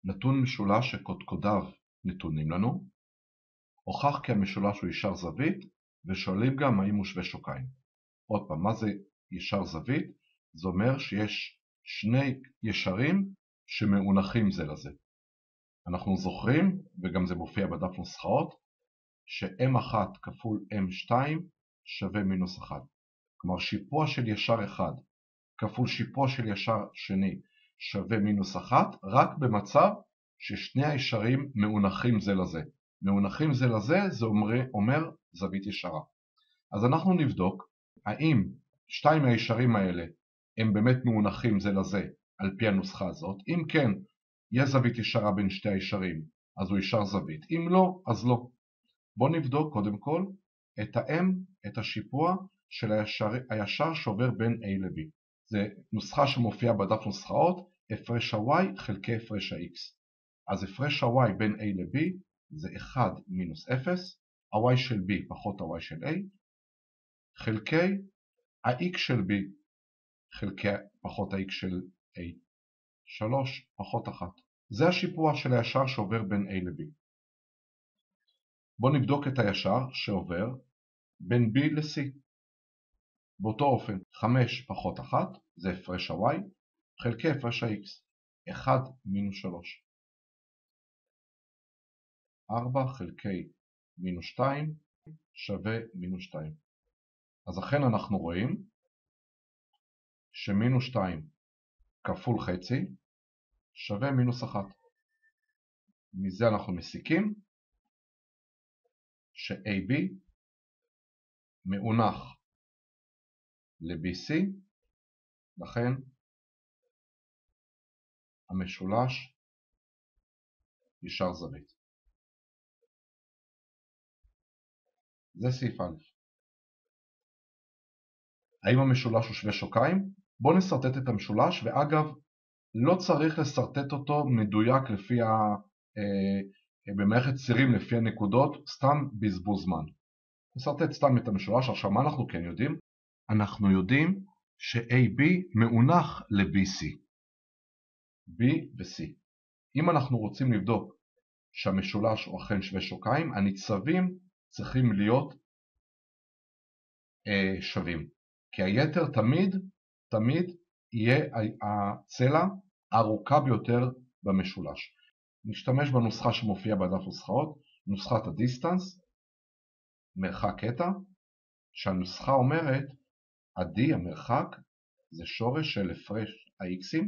נתון משולש שקודקודיו נתונים לנו, הוכח כי המשולש הוא ישר זווית, ושואלים גם האם הוא שווה שוקיים. עוד פעם, מה זה ישר זווית? זה אומר שיש שני ישרים שמאונחים זה לזה. אנחנו זוכרים, וגם זה מופיע בדף נוסחאות, ש-m1 כפול m2 שווה מינוס 1. כלומר, שיפוע של ישר אחד כפול שיפוע של ישר שני שווה מינוס 1, רק במצב ששני הישרים מאונחים זה לזה. מאונחים זה לזה, זה אומר זווית ישרה. אז אנחנו נבדוק האם שתיים מהישרים האלה הם באמת מאונחים זה לזה על פי הנוסחה הזאת. אם כן, יש זווית ישרה בין שתי הישרים, אז הוא ישר זווית. אם לא, אז לא. בואו נבדוק קודם כל את ה-m, את השיפוע של הישר שעובר בין a ל-b. זה נוסחה שמופיעה בדף נוסחאות, הפרש ה-y חלקי הפרש ה-x. אז הפרש ה-y בין a ל-b זה 1 מינוס 0, ה-y של b פחות ה-y של a, חלקי ה-x של b חלקי פחות ה-x של a, 3 פחות 1. זה השיפוע של הישר שעובר בין a ל-b. בואו נבדוק את הישר שעובר בין b ל-c. באותו אופן, 5 פחות 1 זה הפרש ה-y חלקי הפרש ה-x, 1 מינוס 3. 4 חלקי מינוס 2 שווה מינוס 2. אז אכן אנחנו רואים שמינוס 2 כפול חצי שווה מינוס 1. מזה אנחנו מסיקים ש-AB מאונח ל-BC, לכן המשולש ישר זווית. זה סעיף א'. האם המשולש הוא שווה שוקיים? בואו נסרטט את המשולש, ואגב, לא צריך לסרטט אותו מדויק לפי במערכת צירים לפי הנקודות, סתם בזבוז זמן. נסרטט סתם את המשולש. עכשיו מה אנחנו כן יודעים? אנחנו יודעים ש-AB מאונח ל-BC. B ו-C. אם אנחנו רוצים לבדוק שהמשולש הוא אכן שווה שוקיים, הניצבים צריכים להיות שווים. כי היתר תמיד יהיה הצלע הארוכה ביותר במשולש. נשתמש בנוסחה שמופיעה בדף נוסחאות, נוסחת הדיסטנס, מרחק קטע, שהנוסחה אומרת, ה-d, המרחק, זה שורש של הפרש ה-x'ים,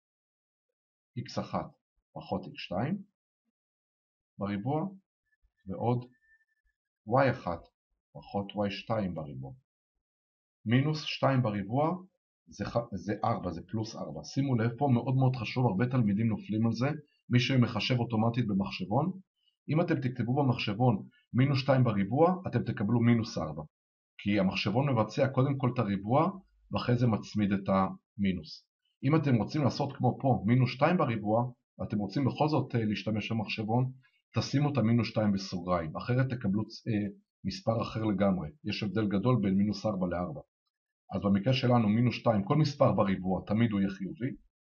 x1 פחות x2 בריבוע, ועוד y1 פחות y2 בריבוע. מינוס 2 בריבוע זה 4, זה פלוס 4. שימו לב פה, מאוד מאוד חשוב, הרבה תלמידים נופלים על זה, מי שמחשב אוטומטית במחשבון. אם אתם תכתבו במחשבון מינוס 2 בריבוע, אתם תקבלו מינוס 4. כי המחשבון מבצע קודם כל את הריבוע, ואחרי זה מצמיד את המינוס. אם אתם רוצים לעשות כמו פה, מינוס 2 בריבוע, ואתם רוצים בכל זאת להשתמש במחשבון, תשימו את המינוס 2 בסוגריים, אחרת תקבלו מספר אחר לגמרי. יש הבדל גדול בין מינוס 4 ל-4. אז במקרה שלנו מינוס 2, כל מספר בריבוע תמיד הוא יהיה חיובי.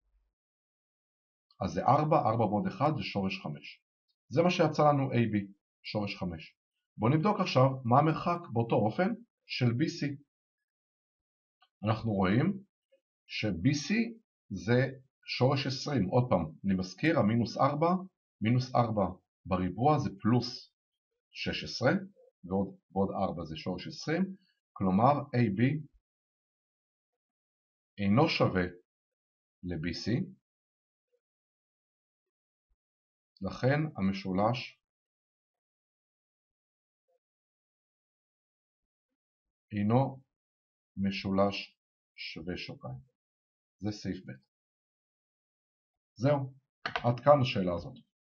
אז זה 4, 4 ועוד 1 זה שורש 5. זה מה שיצא לנו AB, שורש 5. בואו נבדוק עכשיו מה המרחק באותו אופן של BC. אנחנו רואים ש-BC זה שורש 20. עוד פעם, אני מזכיר, המינוס 4, מינוס 4 בריבוע זה פלוס 16, ועוד 4 זה שורש 20, כלומר AB אינו שווה ל-BC, לכן המשולש אינו משולש שווה שוקיים. זה סעיף ב'. זהו, עד כאן השאלה הזאת.